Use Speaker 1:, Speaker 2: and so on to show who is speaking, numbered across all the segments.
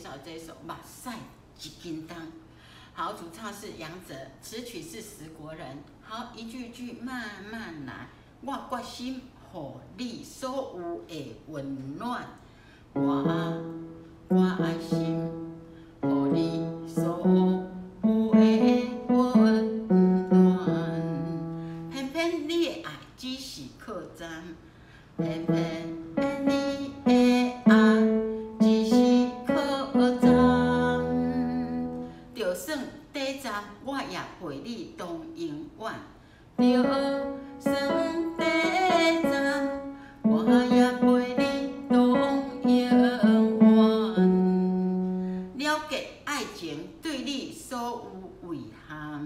Speaker 1: 绍这首《目屎一斤重》。好，主唱是杨哲，词曲是石国人。好，一句句慢慢来，我决心予你所有的温暖。我爱心，予你所有的温暖。偏偏你的爱只是客栈，偏偏你的爱只是客栈。就算短暂，我也陪你到永远。就算短暂，我也陪你到永远。了解爱情对你所有遗憾，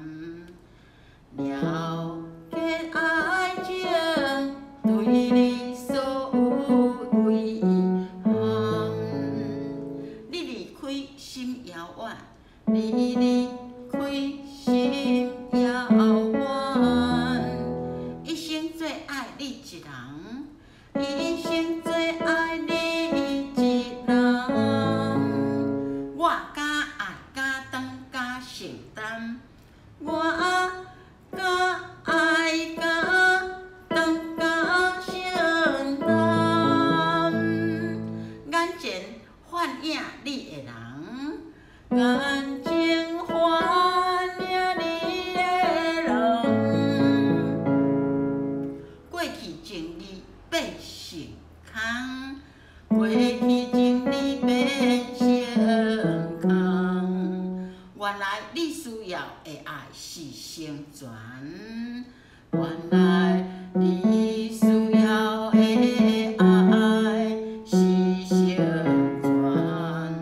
Speaker 1: 了解爱情对你所有遗憾。你离开心遥远，你离开心遥远，一生最爱你一人，一生最爱你一人。我敢爱，敢当，敢承担。我敢爱，敢当，敢承担。眼前反映你的人，眼前反映你的人。过去情义变成空，过去情义变成空。原来你需要的爱是成全，原来你需要的爱是成全。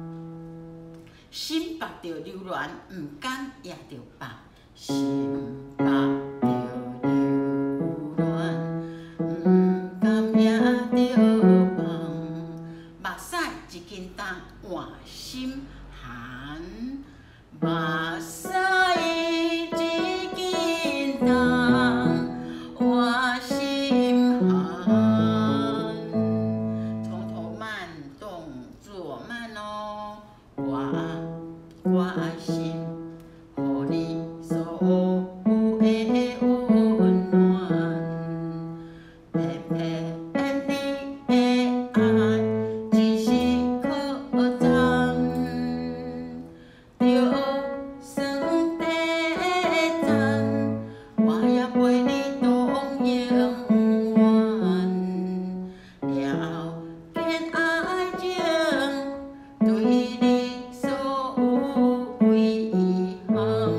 Speaker 1: 心腹着流恋，毋甘也着放；心腹着流恋，毋甘也着放。目屎一斤重，换心寒。目屎一斤重，换心寒。从头慢动作慢哦。我爱心，予你所有的温暖。偏偏你的爱只是客栈，就算短暂，我也陪你到永远。了解爱情对你所有遗憾，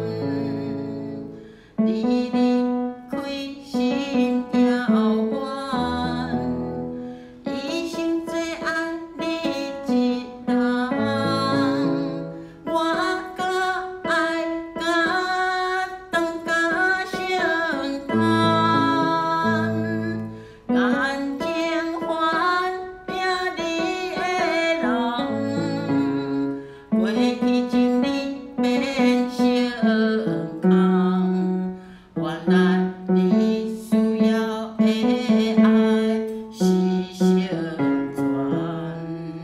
Speaker 1: 你离开心遥远，一生最爱你一人。我敢爱，敢当，敢承担。眼前反映你的人，过去情义变成空。原来你需要的爱是成全，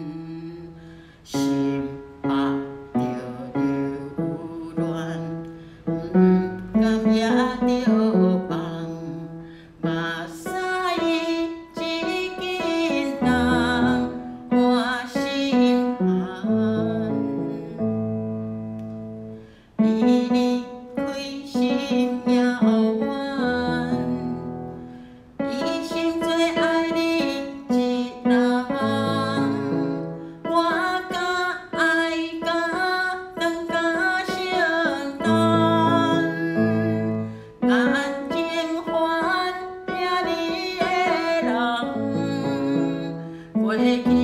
Speaker 1: 心腹着流恋，毋甘也着放。目屎一斤重，换心寒。你离开心遥远，一生最爱你一人。我敢爱，敢当，敢承担。眼前反映你的人，过去